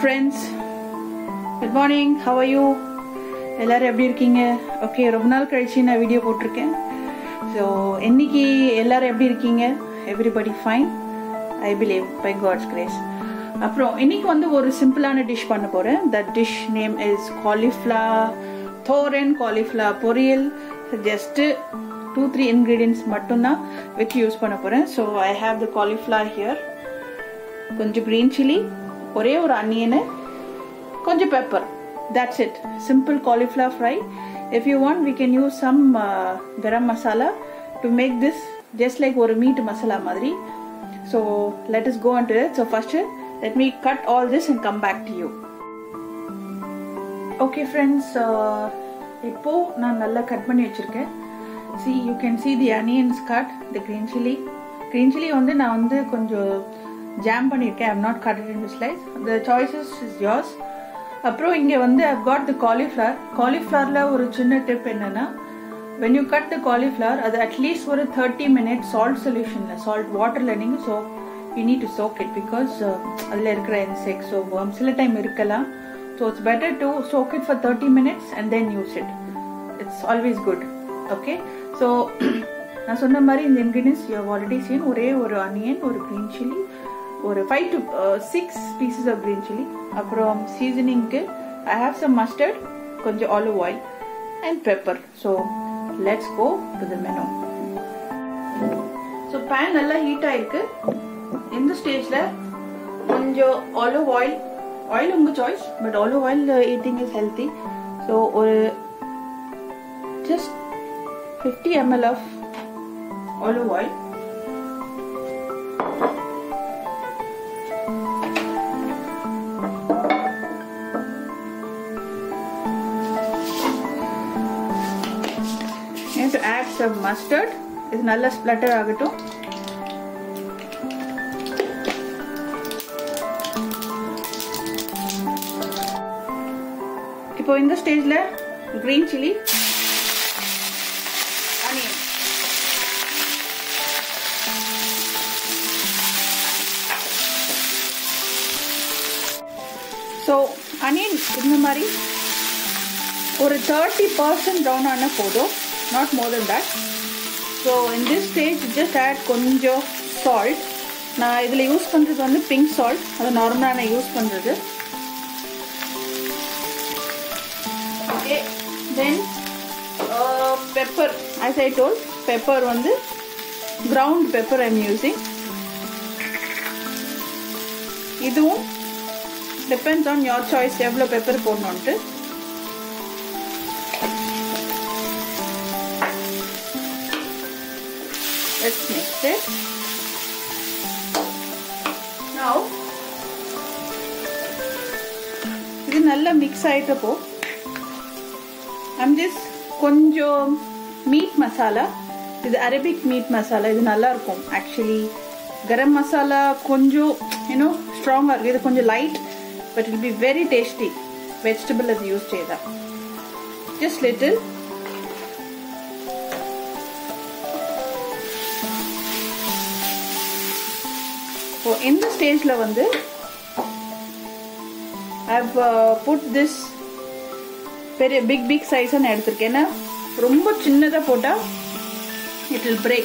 friends, good morning. How are you? எல்லாரும் எப்படி இருக்கீங்க? ஓகே, ரொம்ப நாள் கழிச்சு நான் வீடியோ போட்டிருக்கேன். ஸோ இன்னைக்கு எல்லாரும் எப்படி இருக்கீங்க? Everybody fine, I believe by God's grace. அப்புறம் இன்னைக்கு வந்து ஒரு சிம்பிளான டிஷ் பண்ண போறேன். That dish name is cauliflower thoran, cauliflower poriyal. Just 2-3 ingredients மட்டும்தான் வச்சு யூஸ் பண்ண போறேன். So I have the cauliflower here, கொஞ்சம் கிரீன் சில்லி, ஒரே ஒரு அனியனு, கொஞ்சம் pepper. That's it. Simple cauliflower fry. If you want, we can use some garam masala to make this just like ஒரு meat masala மாதிரி. So let us go into it. So first let me cut all this and come back to you. Okay friends, இப்போ நான் நல்லா cut பண்ணி வச்சிருக்கேன். See, you can see the onions cut, the green chili. Green chili வந்து நான் வந்து கொஞ்சம் jam பண்ணியிருக்கேன். I have not cut it into slice. The choices is yours. அப்புறம் இங்கே வந்து I've got the cauliflower. காலிஃப்ளவரில் ஒரு சின்ன டிப் என்னன்னா, when you cut the cauliflower, அது அட்லீஸ்ட் ஒரு 30 minutes சால்ட் சொல்யூஷனில், சால்ட் வாட்டரில் நீங்கள் you need to soak it because அதில் இருக்கிற insects, so worms சில டைம் இருக்கலாம். So it's better to soak it for 30 minutes and then use it. It's always good. Okay, so நான் சொன்ன மாதிரி இந்த ingredients you have already seen. ஒரே ஒரு onion, ஒரு green chili, ஒரு 5 to 6 pieces of green chili. அப்புறம் சீசனிங்க்கு I have some mustard, கொஞ்சம் olive oil and pepper. So let's go to the menu. So pan நல்லா ஹீட் ஆயிருக்கு. இந்த ஸ்டேஜ்ல கொஞ்சம் olive oil உங்க choice, but olive oil eating is healthy. So ஒரு just 50 ml of olive oil. To add some mustard. இது நல்லா ஸ்ப்ளட்டர் ஆகட்டும். இப்போ இந்த ஸ்டேஜ்ல green chili, onion, so onion இந்த மாதிரி ஒரு 30% brown ஆன போதும், not more than that. So in this stage just add கொஞ்சம் salt. நான் இதில் யூஸ் பண்ணுறது வந்து pink salt, அது நார்மலாக நான் யூஸ் பண்ணுறது. Okay, then pepper, as I told, pepper வந்து ground pepper I'm using. இதுவும் depends on your choice எவ்வளோ pepper போடணுன்ட்டு. Let's mix it. Now இது நல்லா மிக்ஸ் ஆயிட்டப்போ I'm just கொஞ்சம் மீட் மசாலா, இது அரபிக் மீட் மசாலா, இது நல்லா இருக்கும் ஆக்சுவலி. கரம் மசாலா கொஞ்சம் ஸ்ட்ராங்காக இருக்குது, இது கொஞ்சம் light, but it be very tasty. Vegetable அது யூஸ் செய்தா. Just little. So in the stage la vandu I've put this very big size na eduthirken. Romba chinnada pota it will break.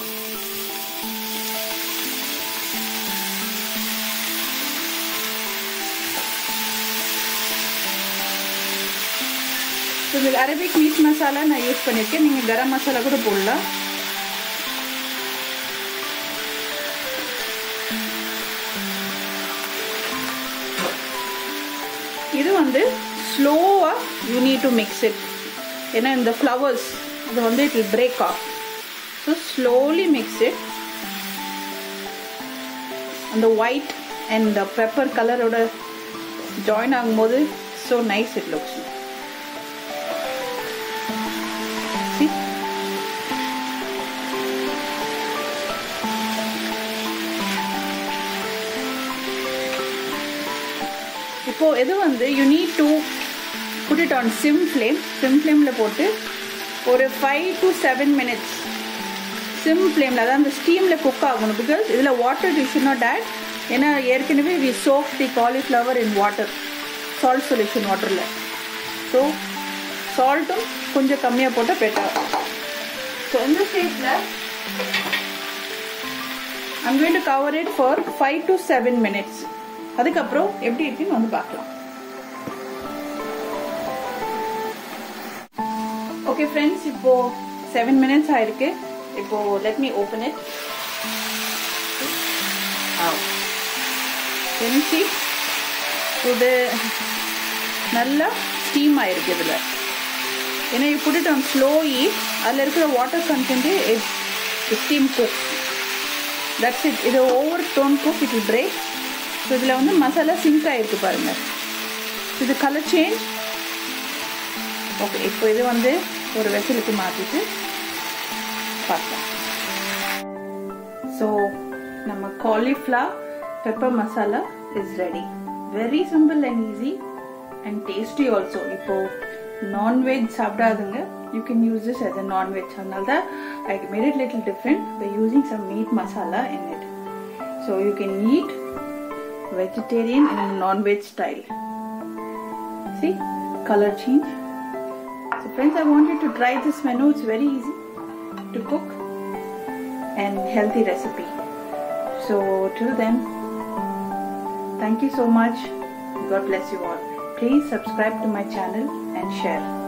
So the Arabic meat masala na use பண்ணிருக்கேன். நீங்க garam masala கூட போடலாம். இது வந்து ஸ்லோவா you need to mix it. ஏன்னா இந்த flowers இது வந்து it will break off. So slowly mix it. அந்த white and the pepper color ஓட join ஆகும்போது so nice it looks. See? இப்போ இது வந்து you need to put it on sim flameல போட்டு ஒரு 5 to 7 minutes sim flameல, அதான் அந்த ஸ்டீம்ல குக் ஆகணும். பிகாஸ் இதுல water you should not add. ஏன்னா ஏற்கனவே we soak the cauliflower in water, salt solution waterல. ஸோ சால்ட்டும் கொஞ்சம் கம்மியாக போட்டால் பெட்டர். ஸோ இந்த ஸ்டேஜில் I'm going to cover it for 5 to 7 minutes. அதுக்கப்புறம் எப்படி இருக்குன்னு வந்து பார்க்கலாம். ஓகே ஃப்ரெண்ட்ஸ், இப்போ 7 minutes ஆயிருக்கு. இப்போ let me open it. இது நல்லா ஸ்டீம் ஆயிருக்கு. இதில் ஏன்னா you put it on slow heat, அதில் இருக்கிற water content steam cook. That's it. இது over done cook, it will break. So இதில் வந்து மசாலா சிங்க் ஆகிருக்கு பாருங்கள். இது கலர் சேஞ்ச். ஓகே, இப்போ இது வந்து ஒரு வெசலுக்கு மாற்றிட்டு பார்க்கலாம். ஸோ நம்ம cauliflower pepper masala is ready. Very simple and easy and tasty also. இப்போ நான்வெஜ் சாப்பிடாதுங்க, you can use this as a non-veg. அதனால தான் I made it little different by using some meat masala in it. So you can eat vegetarian in a non-veg style. See, color change. So friends, I want you to try this menu. It's very easy to cook and healthy recipe. So till then, thank you so much. God bless you all. Please subscribe to my channel and share.